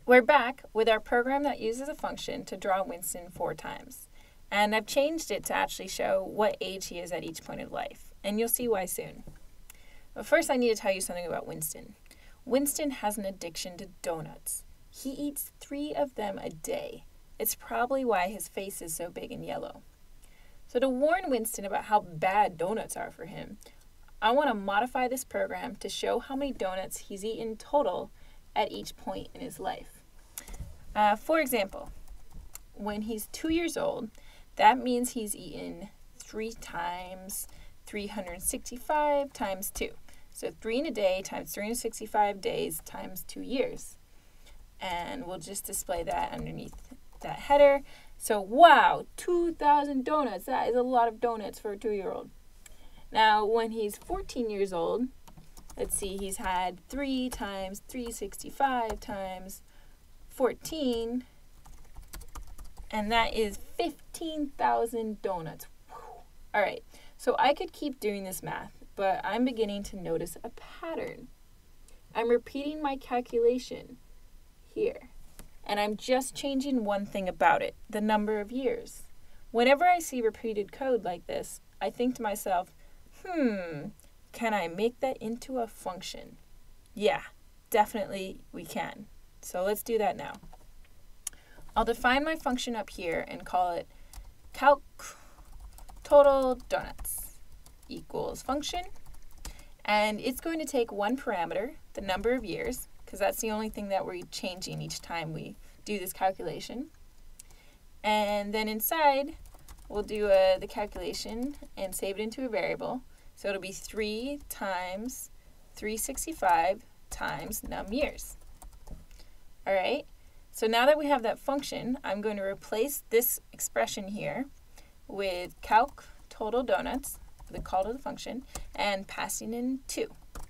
We're back with our program that uses a function to draw Winston 4 times. And I've changed it to actually show what age he is at each point of life. And you'll see why soon. But first I need to tell you something about Winston. Winston has an addiction to donuts. He eats 3 of them a day. It's probably why his face is so big and yellow. So to warn Winston about how bad donuts are for him, I want to modify this program to show how many donuts he's eaten total at each point in his life. For example, when he's 2 years old, that means he's eaten 3 times 365 times 2. So 3 in a day times 365 days times 2 years. And we'll just display that underneath that header. So wow, 2,000 donuts. That is a lot of donuts for a 2-year-old. Now, when he's 14 years old, let's see, he's had 3 times 365 times 14, and that is 15,000 donuts. Whew. All right, so I could keep doing this math, but I'm beginning to notice a pattern. I'm repeating my calculation here, and I'm just changing one thing about it, the number of years. Whenever I see repeated code like this, I think to myself, can I make that into a function? Yeah, definitely we can. So let's do that now. I'll define my function up here and call it calc total donuts equals function. And it's going to take one parameter, the number of years, because that's the only thing that we're changing each time we do this calculation. And then inside, we'll do the calculation and save it into a variable. So it'll be 3 times 365 times num years. All right, so now that we have that function, I'm going to replace this expression here with calc total donuts, the call to the function, and passing in 2.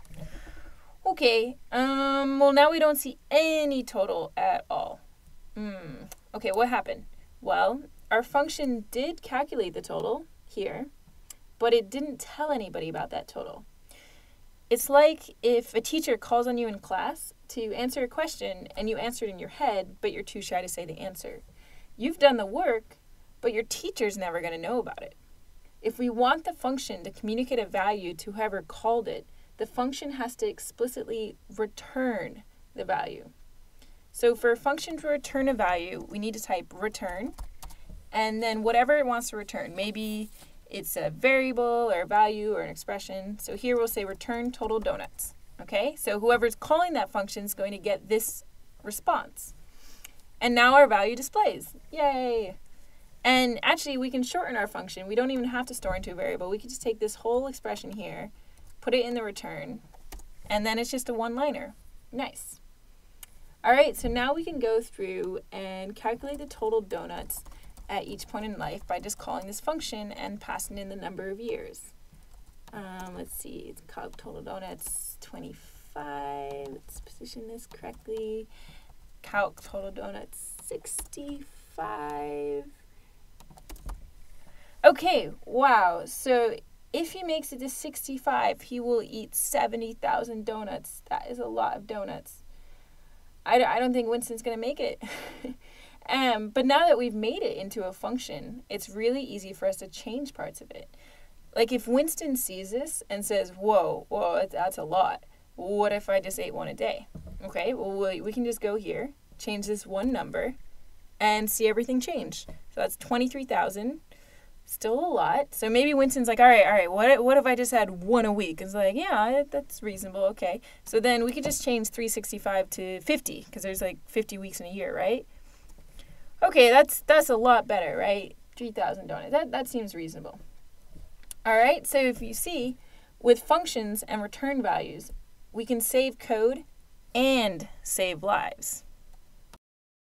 Okay, well now we don't see any total at all. Okay, what happened? Well, our function did calculate the total here, but it didn't tell anybody about that total. It's like if a teacher calls on you in class to answer a question and you answer it in your head, but you're too shy to say the answer. You've done the work, but your teacher's never going to know about it. If we want the function to communicate a value to whoever called it, the function has to explicitly return the value. So for a function to return a value, we need to type return, and then whatever it wants to return. Maybe it's a variable or a value or an expression. So here we'll say return total donuts. Okay, so whoever's calling that function is going to get this response. And now our value displays. Yay! And actually, we can shorten our function. We don't even have to store into a variable. We can just take this whole expression here, put it in the return, and then it's just a one-liner. Nice. All right, so now we can go through and calculate the total donuts at each point in life by just calling this function and passing in the number of years. Let's see, it's calc total donuts 25. Let's position this correctly. Calc total donuts 65. Okay, wow. So if he makes it to 65, he will eat 70,000 donuts. That is a lot of donuts. I don't think Winston's going to make it. But now that we've made it into a function, it's really easy for us to change parts of it. Like if Winston sees this and says, whoa, that's a lot. What if I just ate 1 a day? Okay, well, we can just go here, change this one number, and see everything change. So that's 23,000, still a lot. So maybe Winston's like, all right, what if I just had 1 a week? It's like, yeah, that's reasonable, okay. So then we could just change 365 to 50, because there's like 50 weeks in a year, right? Okay, that's a lot better, right? 3,000 donuts. That seems reasonable. All right, so if you see, with functions and return values, we can save code and save lives.